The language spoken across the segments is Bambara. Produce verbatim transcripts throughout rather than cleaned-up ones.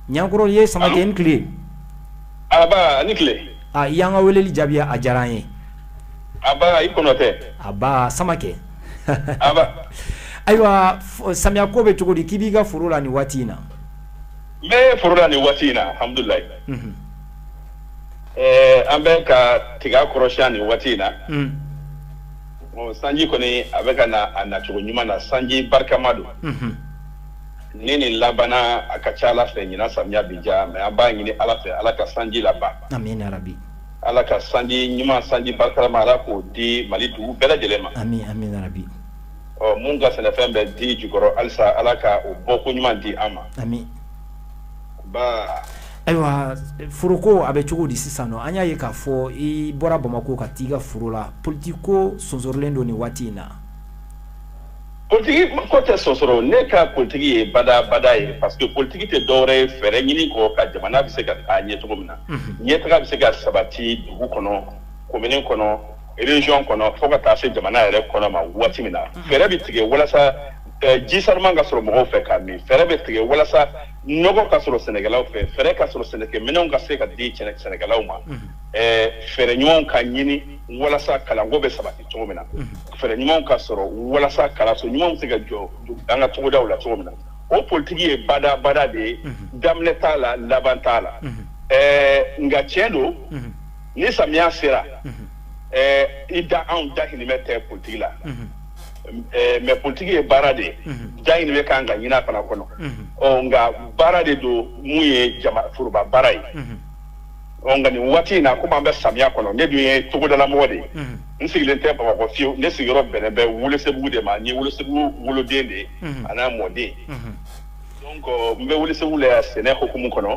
Nyankoro ye Samake ni kile. Aba ni kile. Ah yanga weleli jabi a diyara n ye. Aba i kɔnɔ tɛ. Aba Samake. Aba. Ayiwa samiya ko bɛ cogo di k'i b'i ka foro la ni waati in na. N bɛ foro la ni waati in na alhamdulilayi. Ɛɛ an bɛ ka tiga kɔrɔsiyɛn ni waati in na. Bon sanji kɔni a bɛ ka na a nacogo ɲuman na sanji barikama don. Ni nin labana a ka ca Ala fɛ ɲinan samiya bi ja mais an b'a ɲini Ala fɛ Ala ka sanji laban. Amin ya rabi. Ala ka sanji ɲuman sanji barikama Ala k'o di Mali dugu bɛɛ lajɛlen ma. Amin amin ya rabi. Ɔ mun ka sɛnɛfɛn bɛ di jukɔrɔ halisa Ala ka o bɔko ɲuman di an ma. Amin. Ba. Ayiwa foroko a bɛ cogo di sisan nɔ an y'a ye k'a fɔ i bɔra Bamako ka t'i ka foro la politique ko sonsorilen don nin waati in na. Politique ko tɛ sonsoro ne ka politique ye bada bada ye parce que politique tɛ dɔwɛrɛ ye fɛɛrɛ ɲini kɔ ka jamana bɛ se ka taa ɲɛ cogo min na. Ɲɛtaga bɛ se ka sabati dugu kɔnɔ commune kɔnɔ région kɔnɔ fo ka taa se jamana yɛrɛ kɔnɔ ma waati min na. Fɛɛrɛ bɛ tigɛ walasa ji sanuman ka sɔrɔ mɔgɔw fɛ ka min fɛɛrɛ bɛ tigɛ walasa nɔgɔ ka sɔrɔ sɛnɛkɛlaw fɛ fɛɛrɛ ka sɔrɔ sɛnɛkɛminɛnw ka se ka di sɛnɛkɛlaw ma fɛɛrɛ ɲumanw ka ɲini walasa kalanko bɛ sabati cogo min na fɛɛrɛ ɲumanw ka sɔrɔ walasa kalanso ɲumanw bɛ se ka jɔ an ka togodaw la cogo min na o politiki ye bada bada de ye daminɛ t'a la laban t'a la nka tiɲɛ don ni samiya sera i da anw da hinimɛ tɛ politiki la. Mais politique ye baara de jayi ne kan ka ɲina fana kɔnɔ ɔ nka baara de don mun ye jama foroba baara ye ɔ nka nin waati in na komi an bɛ samiya kɔnɔ ne dun ye togodalamɔgɔ de ye n sigilen tɛ Bamakɔ fiyewu ne sigiyɔrɔ bɛnnen bɛ Welesebugu de ma n ye Welesebugu woloden de ye a n'a mɔden donc n bɛ Welesebugu la yan sɛnɛ hukumu kɔnɔ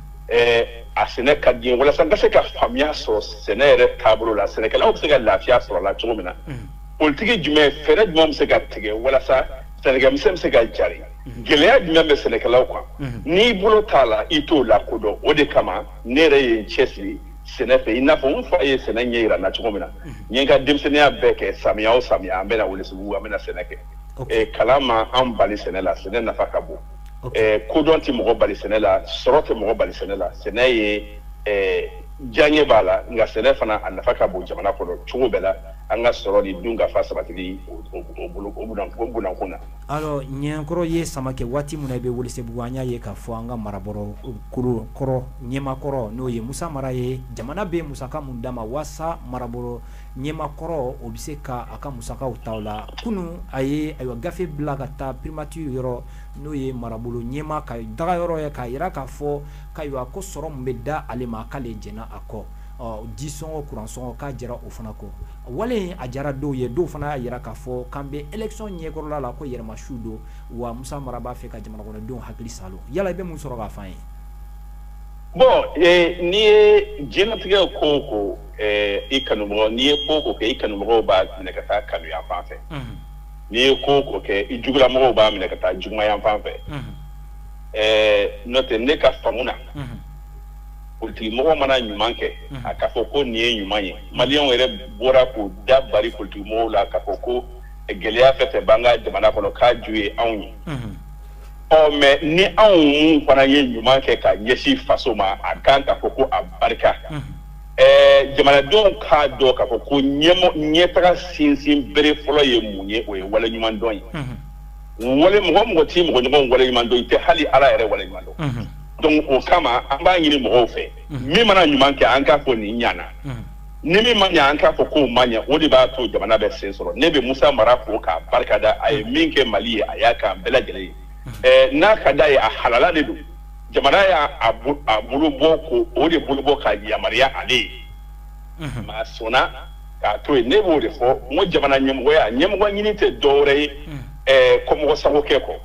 a sɛnɛ ka di n ye walasa n ka se ka faamuya sɔrɔ sɛnɛ yɛrɛ taabolo la sɛnɛkɛlaw bɛ se ka lafiya sɔrɔ a la cogo min na. Politique jumɛn fɛrɛ jumɛn bɛ se ka tigɛ walasa sɛnɛkɛmisɛn bɛ se ka jari gɛlɛya jumɛn bɛ sɛnɛkɛlaw kan n'i bolo t'a la i t'o lakodɔn o de kama ne yɛrɛ ye n cɛsiri sɛnɛ fɛ i n'a fɔ n fa ye sɛnɛ ɲɛ yira n na cogo min na n ye n ka denmisɛnninya bɛɛ kɛ samiya o samiya an bɛna Welesebugu an bɛna sɛnɛ kɛ kalan ma an bali sɛnɛ la sɛnɛ nafa ka bon kodɔn tɛ mɔgɔ bali sɛnɛ la sɔrɔ tɛ mɔgɔ bali sɛnɛ la sɛnɛ ye diyaɲɛ b'a la nka sɛnɛ fana a nafa ka bon jamana kɔnɔ cogo bɛɛ la an ka sɔrɔ ni dun ka fa sabatili o bunakun na. Alors Nyankoro ye Samake waati min na i bɛ Welesebugu an y'a ye k'a fɔ an ka marabolo kolo kɔrɔ ɲɛmakɔrɔ n'o ye Musa Mara ye jamana bɛ musaka mun d'a ma walasa marabolo ɲɛmakɔrɔ o bɛ se ka a ka musakaw ta o la kunun a ye ayiwa gafe bila ka taa primature yɔrɔ n'o ye marabolo ɲɛma ka daga yɔrɔ ye k'a yira k'a fɔ k'ayiwa ko sɔrɔ mun bɛ da ale ma k'ale jɛnna a kɔ ji sɔngɔ kuran sɔngɔ k'a jɛra o fana kɔ wale in a jara dɔw ye dɔw fana y'a yira k'a fɔ k'an bɛ élection ɲɛkɔrɔla la ko yɛrɛmasiw don wa Musa Mara b'a fɛ ka jamana kɔnɔdenw hakili salo yala i bɛ mun sɔrɔ k'a fɔ an ye. Bon n'i ye diɲɛlatigɛ ko o ko i kanumɔgɔ n'i ye ko o ko kɛ i kanumɔgɔw b'a minɛ ka taa kanu yan fan fɛ n'i ye ko o ko kɛ i jugulamɔgɔw b'a minɛ ka taa juguma yan fan fɛ n'o tɛ ne ka faamu na politique mɔgɔ mana ɲuman kɛ a ka fɔ ko nin ye ɲuman ye maliyɛnw yɛrɛ bɔra k'o da bari politique mɔgɔw la k'a fɔ ko gɛlɛya fɛn fɛn b'an ka jamana kɔnɔ k'a ju ye anw ye ɔ mais ni anw mun fana ye ɲuman kɛ ka ɲɛsin faso ma a kan k'a fɔ ko a barika ɛɛ jamanadenw k'a dɔn k'a fɔ ko ɲɛtaga sinsin bere fɔlɔ ye mun ye o ye waleɲuman dɔn ye wale mɔgɔ mɔgɔ t'i mɔgɔ ɲɔgɔn waleɲuman dɔn i tɛ hali Ala yɛrɛ waleɲuman dɔn. Donc o kama an b'a ɲini mɔgɔw fɛ min mana ɲuman kɛ an k'a fɔ nin ɲana ni min ma ɲɛ an k'a fɔ k'o ma ɲɛ o de b'a to jamana bɛ sen sɔrɔ ne bɛ Musa Mara fo k'a barikada a ye min kɛ Mali ye a y'a k'an bɛɛ lajɛlen ye ɛɛ n'a ka d'a ye a halala de don jamana y'a a bolo bɔ ko o de bolo bɔ ka yamaruya ale ye maa sɔnna k'a to yen ne b'o de fɔ n ko jamana ɲɛmɔgɔya ɲɛmɔgɔ ɲini tɛ dɔwɛrɛ ye ɛɛ kɔmɔgɔ sago kɛ kɔ.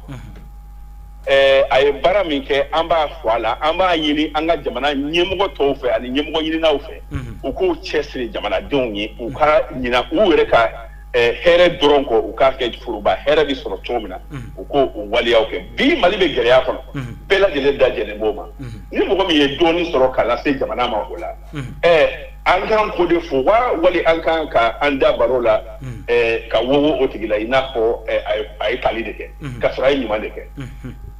A ye baara min kɛ an b'a fɔ a la an b'a ɲini an ka jamana ɲɛmɔgɔ tɔw fɛ ani ɲɛmɔgɔ ɲininaw fɛ u k'u cɛsiri jamanadenw ye u ka ɲina u yɛrɛ ka hɛrɛ dɔrɔn kɔ u k'a kɛ foroba hɛrɛ bɛ sɔrɔ cogo min na u k'o waleyaw kɛ bi Mali bɛ gɛlɛya kɔnɔ bɛɛ lajɛlen dajɛlen b'o ma ni mɔgɔ min ye dɔɔnin sɔrɔ k'a lase jamana ma o la ɛɛ an kan k'o de fɔ wa wali an kan ka an da baro la ka wowo o tigi la i n'a fɔ a ye tali de kɛ ka sɔrɔ a ye ɲuman de kɛ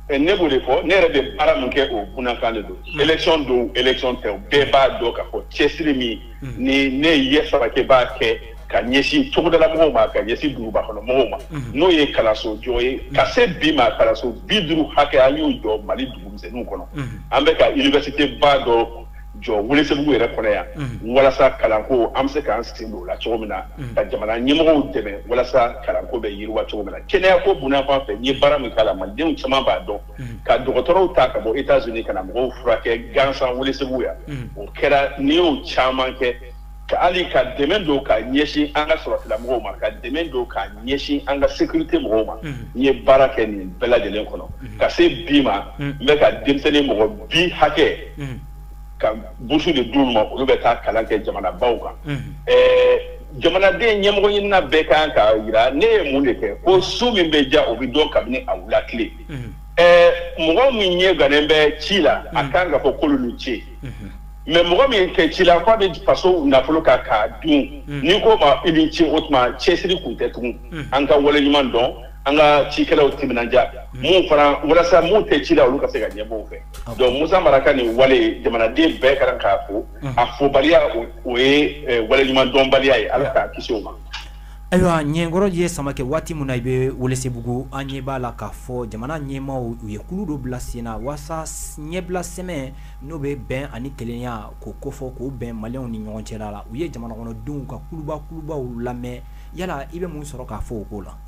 ne b'o fɔ ne yɛrɛ bɛ baara min kɛ o bunnakan de don élection don élection tɛ o bɛɛ b'a dɔn k'a fɔ cɛsiri min ni ne ye Sabake b'a kɛ ka ɲɛsin cogodala mɔgɔw ma ka ɲɛsin duguba kɔnɔ mɔgɔw ma n'o ye kalanso jɔ ye ka se bi ma kalanso bi duuru hakɛ an y'o jɔ Mali dugumisɛnninw kɔnɔ an bɛ ka université ba dɔ jɔ Welesebugu yɛrɛ kɔnɔ yan walasa kalanko an bɛ se k'an sen don o la cogo min na ka jamana ɲɛmɔgɔw dɛmɛ walasa kalanko bɛ yiriwa cogo min na kɛnɛyako bunna fan fɛ n'i ye baara min k'a la malidenw caman b'a dɔn ka dɔgɔtɔrɔw ta ka bɔ États-Unis ka na mɔgɔw furakɛ gansan Welesebugu yan o kɛra n'i y'o caman kɛ ka hali ka dɛmɛ don ka ɲɛsin an ka sɔrɔsilamɔgɔw ma ka dɛmɛ don ka ɲɛsin an ka sécurité mɔgɔw ma n'i ye baara kɛ nin bɛɛ lajɛlen kɔnɔ ka se bi ma n bɛ ka denmisɛnnin mɔgɔ bi hakɛ ka bourse de d'olu ma olu bɛ taa kalan kɛ jamanabaw kan jamanaden ɲɛmɔgɔ ɲinina bɛɛ kan ka yira ne ye mun de kɛ ko su min bɛ ja o bɛ dɔn kabini a wula tile mɔgɔ min ye gannen bɛ ci la a kan ka fɔ k'olu ni ce mais mɔgɔ min kɛ ci la k'a bɛ faso nafolo kan k'a dun n'i ko ma i ni ce o tuma cɛsiri kun tɛ tugun an ka waleɲuman dɔn an ka cikɛlaw timinanja mun fana walasa mun tɛ ci la olu ka se ka ɲɛbɔ o fɛ donc Musa Mara ka nin wale jamanaden bɛɛ ka kan k'a fo a fobaliya o ye waleɲuman dɔnbaliya ye Ala k'a kisi o ma. Ayiwa ɲɛnkɔrɔ ye Samake waati min na i bɛ Welesebugu an ɲɛ b'a la k'a fɔ jamana ɲɛmaaw u ye kulu dɔ bila sen na walasa ɲɛbila sɛmɛ n'o bɛ bɛn ani kelenya k'o kofɔ k'o bɛn maliyɛnw ni ɲɔgɔn cɛla la u ye jamana kɔnɔdenw ka kuluba kulubaw lamɛn yala i bɛ mun sɔrɔ k'a fɔ o ko la.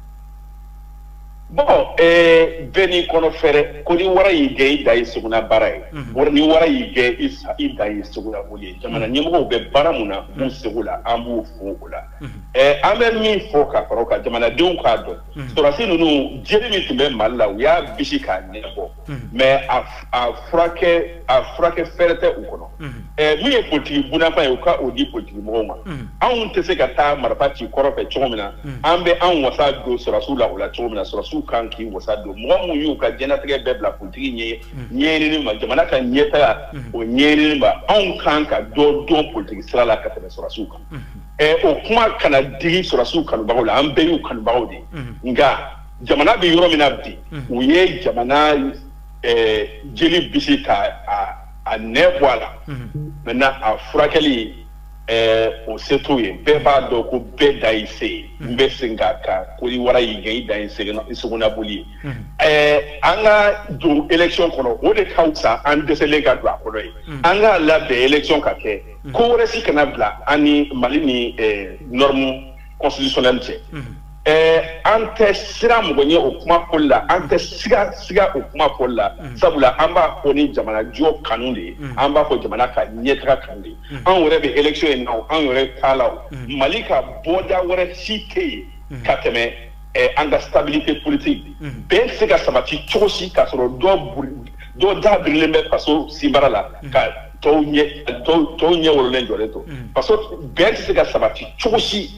Bon bɛɛ n'i kɔnɔ fɛrɛ ko ni wara y'i gɛn i da ye suguna baara ye ni wara y'i gɛn i da ye suguna boli ye jamana ɲɛmɔgɔw bɛ baara mun na b'u segu la an b'u fo o la an bɛ min fɔ ka fara o kan jamanadenw k'a dɔn sɔrɔsi ninnu jeli min tun bɛ Mali la u y'a bisi k'a ɲɛbɔ mais a furakɛ a furakɛ fɛrɛ tɛ u kɔnɔ min ye politiki bunafan ye u ka o di politiki mɔgɔw ma anw tɛ se ka taa marifa ci kɔrɔ fɛ cogo min na an bɛ an wasa don sɔrɔsiw la o la cogo min na sɔrɔsiw kan k'i wasa don mɔgɔ mun y'u ka diɲɛlatigɛ bɛɛ bila politiki ɲɛ ɲɛɲinini ma jamana ka ɲɛtaga o ɲɛɲinini ma anw kan ka dɔ dɔn politiki sira la ka tɛmɛ sɔrɔsiw kan o kuma kana digi sɔrɔsiw kanubagaw la an bɛɛ y'u kanubagaw de nka jamana bɛ yɔrɔ min na bi u ye jamana jeli bisi ka a nɛ bɔ a la maintenant a furakɛli o se t'o ye bɛɛ b'a dɔn ko bɛɛ da y'i se ye n bɛ segin k'a kan ko ni wara y'i gɛn i da ye sogona boli ye an ka don élection kɔnɔ o de ka fisa an dɛsɛlen ka don a kɔnɔ ye an k'a labɛn élection ka kɛ ko wɛrɛ si kana bila an ni Mali ni norme constitutionnelle cɛ an tɛ sira mɔgɔ ɲɛ o kuma fɔli la an tɛ siga siga o kuma fɔli la sabula an b'a fɔ ni jamana jɔ kanu de ye an b'a fɔ jamana ka ɲɛtaga kanu de ye anw yɛrɛ bɛ élection in na anw yɛrɛ t'a la o Mali ka bɔda wɛrɛ si tɛ yen ka tɛmɛ an ka stabilité politique bɛn tɛ se ka sabati cogo si k'a sɔrɔ dɔ dɔ da birilen bɛ faso sinbara la ka tɔw ɲɛ tɔw ɲɛ wololen jɔlen to parce que bɛn tɛ se ka sabati cogo si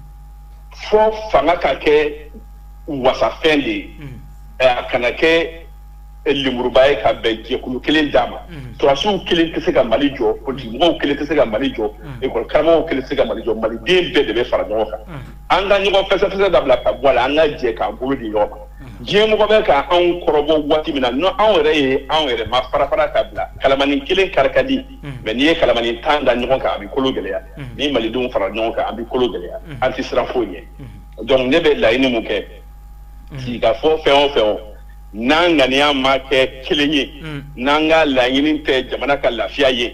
fɔ fanga ka kɛ wasafɛn de ye a kana kɛ lemuruba ye ka bɛn jɛkulu kelen d'a ma sɔrɔsiw kelen tɛ se ka Mali jɔ politigimɔgɔw kelen tɛ se ka Mali jɔ école karamɔgɔw kelen tɛ se ka Mali jɔ maliden bɛɛ de bɛ fara ɲɔgɔn kan an ka ɲɔgɔn fɛsɛfɛsɛ dabila ka bɔ a la an ka jɛ k'an bolo di ɲɔgɔn ma diɲɛmɔgɔ bɛ ka anw kɔrɔbɔ waati min na n'anw yɛrɛ ye anw yɛrɛ ma fara fara ka bila kalamanin kelen kari ka di mais n'i ye kalamanin tan da ɲɔgɔn kan a bɛ kolo gɛlɛya ni malidenw fara ɲɔgɔn kan a bɛ kolo gɛlɛya an tɛ siran foyi ɲɛ donc ne bɛ laɲini mun kɛ k'i ka fɔ fɛn o fɛn o n'an ŋaniya ma kɛ kelen ye n'an ka laɲini tɛ jamana ka lafiya ye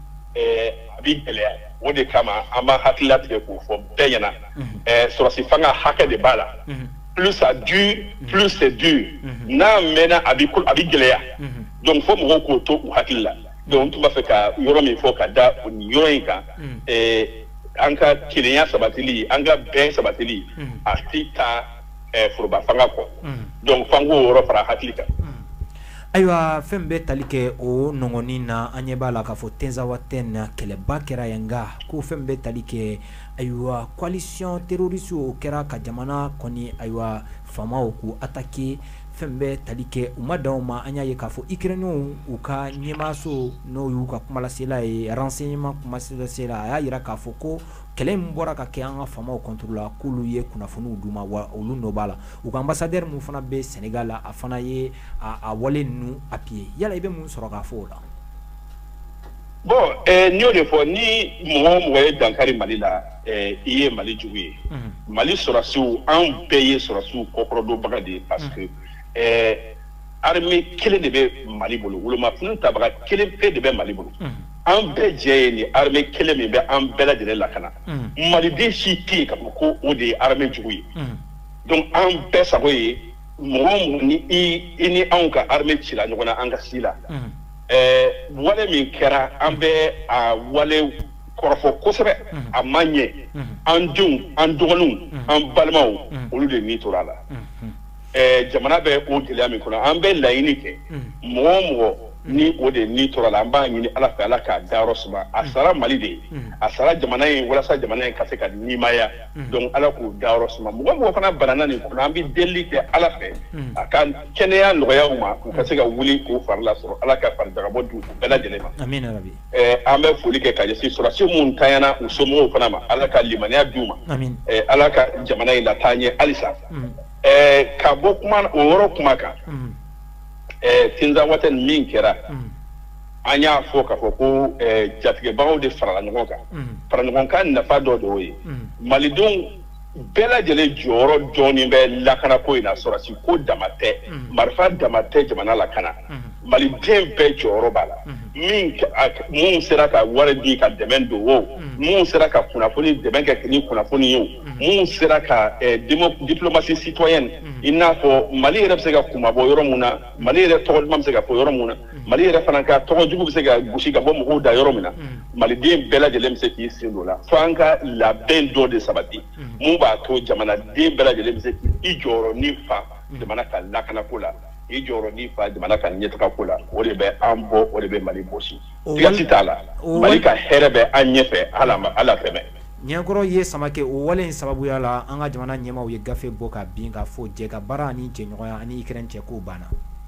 a bɛ gɛlɛya o de kama an b'a hakilila tigɛ k'o fɔ bɛɛ ɲɛna sɔrɔsi fanga hakɛ de b'a la plus ça dure plus c'est dur n'a mɛnna a bɛ a bɛ gɛlɛya donc fo mɔgɔw k'o to u hakili la donc n tun b'a fɛ ka yɔrɔ min fɔ ka da o nin yɔrɔ in kan an ka kelenya sabatili an ka bɛn sabatili a ti taa foroba fanga kɔ donc f'an k'o yɔrɔ fara hakili kan. Ayiwa fɛn bɛɛ tali kɛ o nɔgɔnin na an ɲɛ b'a la k'a fɔ Tinzawatène na kɛlɛba kɛra yen nka ko fɛn bɛɛ tali kɛ ayiwa coalition terroriste o kɛra ka jamana kɔni ayiwa faamaw k'u attaquer fembe talike umadoma anya ye kafo Ukraine u ka nyemaso no yu ka kumala sela e renseignement kuma sela ya yira kafo ko kele mbora ka ke anga fama o contrôle kulu ye kuna funu duma wa olu no bala u ka ambassadeur mu fana be Senegal a fana ye a, a wale nu apie yala ibe mu soro ka fo la bon eh ni o de fo ni mo mo ye dankari Mali la eh iye Mali juwe mm -hmm. Mali sorasiu an paye sorasiu kokoro do bagade parce que eh armée kele de be Mali bolo wolo ma funu tabaga kele pe de be Mali bolo mm -hmm. An bɛ jɛ ni armée kelen min bɛ an bɛɛ lajɛlen lakana maliden si tɛ yen ka fɔ ko o de ye armée jugu ye donc an bɛɛ sago ye mɔgɔ minnu ni i i ni anw ka armée cila ɲɔgɔn na an ka si la ɛɛ wale min kɛra an bɛ a wale kɔrɔfɔ kosɛbɛ a ma ɲɛ an denw an dɔgɔninw an balimaw olu de ni tora a la ɛɛ jamana bɛ o gɛlɛya min kɔnɔ an bɛ laɲini kɛ mɔgɔ o mɔgɔ ni o de ni tora la an b'a ɲini ala fɛ ala k'a dayɔrɔ suma a sara Mali de a sara jamana in walasa jamana in ka se ka nimaya donc ala k'o dayɔrɔ suma mɔgɔ mɔgɔ fana banana nin kɔnɔ an bɛ deli kɛ ala fɛ a ka kɛnɛya nɔgɔya u ma u ka se ka wuli k'o fari lasɔrɔ ala ka farijagabɔ di u bɛɛ lajɛlen ma amina rabi ɛɛ an bɛ foli kɛ ka ɲɛsin sɔrɔsi minnu tanyana u somɔgɔw fana ma ala ka limaniya di u ma ɛɛ ala ka jamana in lataa ɲɛ halisa ɛɛ ka bɔ kuma o yɔrɔ kuma kan eh tinza wata min kɛra an y'a fɔ k'a fɔ ko eh jatigɛbagaw de farala ɲɔgɔn kan fara ɲɔgɔn kan nafa dɔ de y'o ye malidenw bɛɛ lajɛlen jɔyɔrɔ dɔɔnin bɛ lakana ko in na sɔrɔsi ko dama tɛ marifa dama tɛ jamana lakana maliden bɛɛ jɔyɔrɔ b'a la min mun sera ka wari di ka dɛmɛ don o mun sera ka kunnafoni dɛmɛ kɛ ni kunnafoni ye o mun sera ka diplomasi citoyenne i n'a fɔ Mali yɛrɛ bɛ se ka kumabɔ yɔrɔ mun na Mali yɛrɛ tɔgɔ duman bɛ se ka fɔ yɔrɔ mun na Mali yɛrɛ fana ka tɔgɔ jugu bɛ se ka gosi ka bɔ mɔgɔw da yɔrɔ min na maliden bɛɛ lajɛlen bɛ se k'i sen don o la fo an ka labɛn dɔ de sabati mun b'a to jamanaden bɛɛ lajɛlen bɛ se k'i jɔyɔrɔ ni fa jamana ka lakanako la i jɔyɔrɔ ni fa jamana ka ɲɛtagako la o de bɛ an bɔ o de bɛ Mali gosi tigasi t'a la Mali ka hɛrɛ bɛ an ɲɛfɛ ala ala fɛmɛ ɲɛkɔrɔ ye Samake o wale in sababuya la an ka jamana ɲɛmaw ye gafe bɔ ka bin ka fɔ jɛ ka baara ani jɛɲɔgɔnya ani Ukraine cɛ k'o banna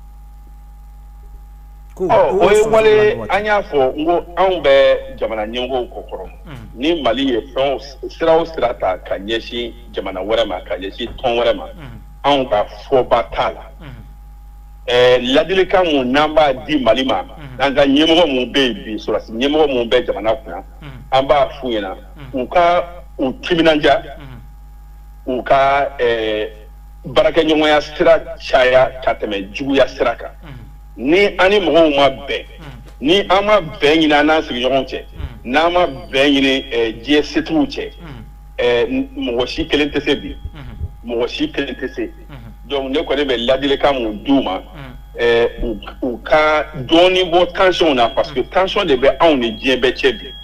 o ye wale an y'a fɔ n ko anw bɛ jamana ɲɛmɔgɔw kɔ kɔrɔ ni Mali ye fɛn sira o sira ta ka ɲɛsin jamana wɛrɛ ma ka ɲɛsin tɔn wɛrɛ ma anw ka fɔba t'a la ɛɛ ladilikan mun n'an b'a di Mali ma an ka ɲɛmɔgɔ mun bɛ yen bi sɔrɔsi ɲɛmɔgɔ mun bɛ jamana kunna an b'a f'u ɲɛna u ka u timinanja u ka ɛɛ baarakɛɲɔgɔnya sira caya ka tɛmɛ juguya sira kan ni an ni mɔgɔw ma bɛn ni an ma bɛn ɲini an n'an sigiɲɔgɔn cɛ n'an ma bɛn ɲini ɛɛ diɲɛ setigiw cɛ ɛɛ mɔgɔ si kelen tɛ se bi mɔgɔ si kelen tɛ se donc ne kɔni bɛ ladilikan mun d'u ma ɛɛ u ka dɔɔnin bɔ tension na parce que tension de bɛ anw ni diɲɛ bɛɛ cɛ bi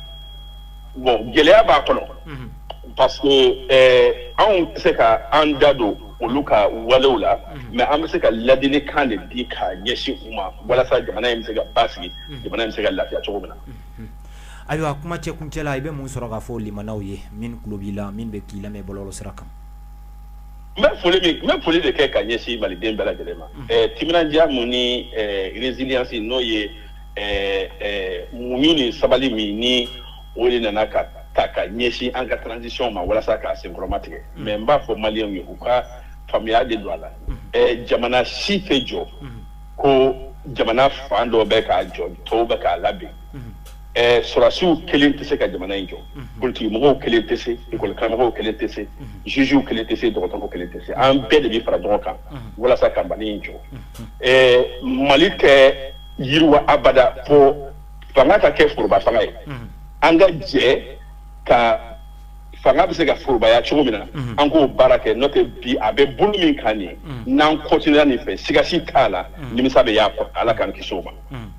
bon gɛlɛya b'a kɔnɔ parce que ɛɛ anw tɛ se ka an da don olu ka walew la mais an bɛ se ka ladilikan de di ka ɲɛsin u ma walasa jamana in bɛ se ka basigi jamana in bɛ se ka lafiya cogo min na. ayiwa kuma cɛ kuncɛ la i bɛ mun sɔrɔ ka fɔ limanaw ye min tulo b'i la min bɛ k'i lamɛn bɔlɔlɔ sira kan. n bɛ foli min n bɛ foli de kɛ ka ɲɛsin maliden bɛɛ lajɛlen ma ɛɛ timinandiya mun ni ɛɛ résilience n'o ye ɛɛ ɛɛ muɲu ni sabali min ni o de nana ka ta ka ɲɛsin an ka transition ma walasa k'a senkɔrɔma tigɛ mais n b'a fɔ maliyɛnw ye u ka faamuya de don a la ɛɛ jamana si tɛ jɔ ko jamana fan dɔ bɛ k'a jɔ tɔw bɛ k'a labɛn ɛɛ sɔrɔsiw kelen tɛ se ka jamana in jɔ politikimɔgɔw kelen tɛ se école-karamɔgɔw kelen tɛ se jugew kelen tɛ se dɔgɔtɔrɔw kelen tɛ se an bɛɛ de bɛ fara ɲɔgɔn kan walasa ka Mali in jɔ ɛɛ Mali tɛ yiriwa abada fo fanga ka kɛ foroba fanga ye an ka jɛ ka fanga bɛ se ka forobaya cogo min na an k'o baara kɛ n'o tɛ bi a bɛ bolo min kan nin n'an continuera nin fɛ sigasi t'a la nimisa bɛ y'a kɔ ala k'an kisi o ma.